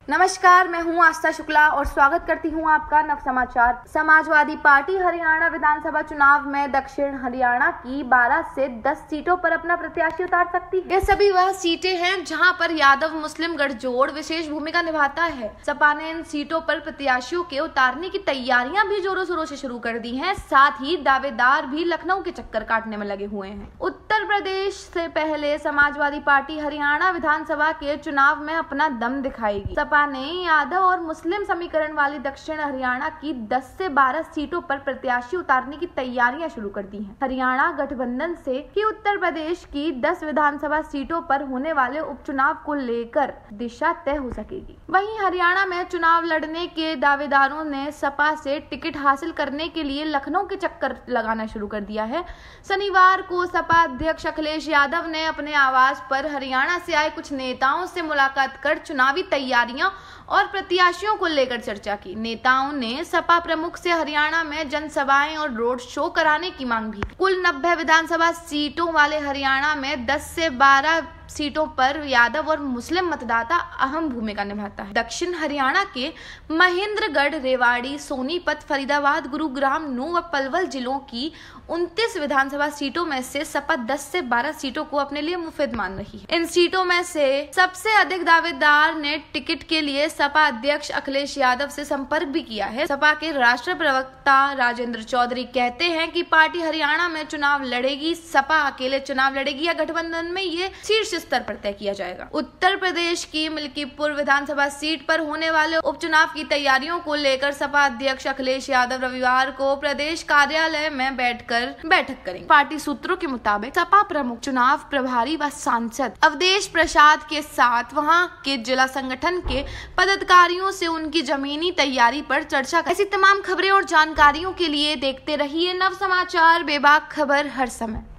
नमस्कार, मैं हूं आस्था शुक्ला और स्वागत करती हूं आपका नव समाचार। समाजवादी पार्टी हरियाणा विधानसभा चुनाव में दक्षिण हरियाणा की 12 से 10 सीटों पर अपना प्रत्याशी उतार सकती है। ये सभी वह सीटें हैं जहां पर यादव मुस्लिम गठजोड़ विशेष भूमिका निभाता है। सपा ने इन सीटों पर प्रत्याशियों के उतारने की तैयारियां भी जोरों शोरों से शुरू कर दी है। साथ ही दावेदार भी लखनऊ के चक्कर काटने में लगे हुए हैं। उत्तर प्रदेश से पहले समाजवादी पार्टी हरियाणा विधानसभा के चुनाव में अपना दम दिखाएगी। सपा ने यादव और मुस्लिम समीकरण वाली दक्षिण हरियाणा की 10 से 12 सीटों पर प्रत्याशी उतारने की तैयारियां शुरू कर दी हैं। हरियाणा गठबंधन से ही उत्तर प्रदेश की 10 विधानसभा सीटों पर होने वाले उपचुनाव को लेकर दिशा तय हो सकेगी। वहीं हरियाणा में चुनाव लड़ने के दावेदारों ने सपा से टिकट हासिल करने के लिए लखनऊ के चक्कर लगाना शुरू कर दिया है। शनिवार को सपा अध्यक्ष अखिलेश यादव ने अपने आवास पर हरियाणा से आए कुछ नेताओं से मुलाकात कर चुनावी तैयारियां और प्रत्याशियों को लेकर चर्चा की। नेताओं ने सपा प्रमुख से हरियाणा में जनसभाएं और रोड शो कराने की मांग भी। कुल 90 विधानसभा सीटों वाले हरियाणा में 10 से 12 सीटों पर यादव और मुस्लिम मतदाता अहम भूमिका निभाता है। दक्षिण हरियाणा के महेंद्रगढ़, रेवाड़ी, सोनीपत, फरीदाबाद, गुरुग्राम, नूंह व पलवल जिलों की 29 विधानसभा सीटों में से सपा 10 से 12 सीटों को अपने लिए मुफिद मान रही है। इन सीटों में से सबसे अधिक दावेदार ने टिकट के लिए सपा अध्यक्ष अखिलेश यादव से संपर्क भी किया है। सपा के राष्ट्रीय प्रवक्ता राजेंद्र चौधरी कहते हैं कि पार्टी हरियाणा में चुनाव लड़ेगी। सपा अकेले चुनाव लड़ेगी या गठबंधन में ये शीर्ष स्तर पर तय किया जाएगा। उत्तर प्रदेश की मिल्कीपुर विधानसभा सीट पर होने वाले उपचुनाव की तैयारियों को लेकर सपा अध्यक्ष अखिलेश यादव रविवार को प्रदेश कार्यालय में बैठक करेंगे। पार्टी सूत्रों के मुताबिक सपा प्रमुख चुनाव प्रभारी व सांसद अवधेश प्रसाद के साथ वहां के जिला संगठन के पदाधिकारियों से उनकी जमीनी तैयारी पर चर्चा कर। ऐसी तमाम खबरें और जानकारियों के लिए देखते रहिए नव समाचार, बेबाक खबर हर समय।